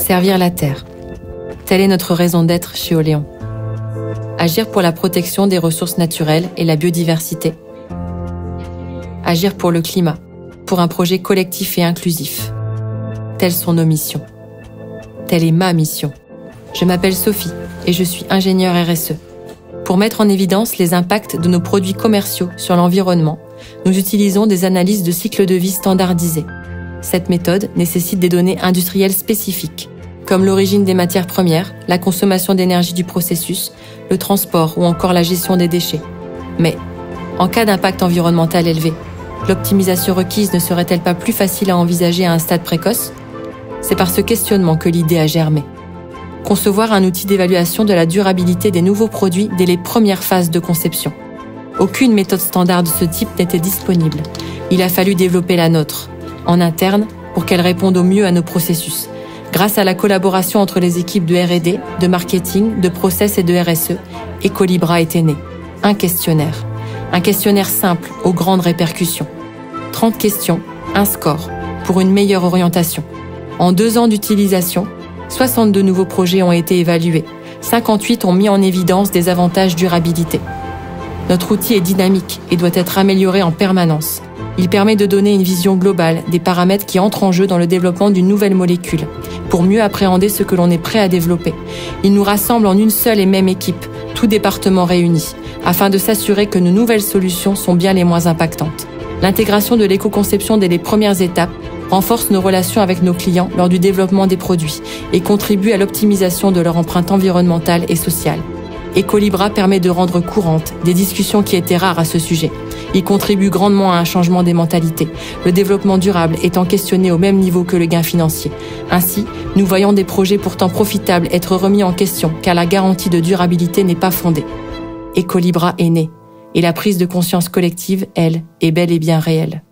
Servir la Terre. Telle est notre raison d'être chez Oléon. Agir pour la protection des ressources naturelles et la biodiversité. Agir pour le climat, pour un projet collectif et inclusif. Telles sont nos missions. Telle est ma mission. Je m'appelle Sophie et je suis ingénieure RSE. Pour mettre en évidence les impacts de nos produits commerciaux sur l'environnement, nous utilisons des analyses de cycle de vie standardisées. Cette méthode nécessite des données industrielles spécifiques, comme l'origine des matières premières, la consommation d'énergie du processus, le transport ou encore la gestion des déchets. Mais, en cas d'impact environnemental élevé, l'optimisation requise ne serait-elle pas plus facile à envisager à un stade précoce ? C'est par ce questionnement que l'idée a germé. Concevoir un outil d'évaluation de la durabilité des nouveaux produits dès les premières phases de conception. Aucune méthode standard de ce type n'était disponible. Il a fallu développer la nôtre, en interne, pour qu'elle réponde au mieux à nos processus. Grâce à la collaboration entre les équipes de R&D, de marketing, de process et de RSE, Ecolibra était né. Un questionnaire. Un questionnaire simple, aux grandes répercussions. 30 questions, un score, pour une meilleure orientation. En 2 ans d'utilisation, 62 nouveaux projets ont été évalués. 58 ont mis en évidence des avantages durabilité. Notre outil est dynamique et doit être amélioré en permanence. Il permet de donner une vision globale des paramètres qui entrent en jeu dans le développement d'une nouvelle molécule, pour mieux appréhender ce que l'on est prêt à développer. Il nous rassemble en une seule et même équipe, tous départements réunis, afin de s'assurer que nos nouvelles solutions sont bien les moins impactantes. L'intégration de l'éco-conception dès les premières étapes renforce nos relations avec nos clients lors du développement des produits et contribue à l'optimisation de leur empreinte environnementale et sociale. Ecolibra permet de rendre courantes des discussions qui étaient rares à ce sujet. Il contribue grandement à un changement des mentalités, le développement durable étant questionné au même niveau que le gain financier. Ainsi, nous voyons des projets pourtant profitables être remis en question car la garantie de durabilité n'est pas fondée. Ecolibra est né, et la prise de conscience collective, elle, est bel et bien réelle.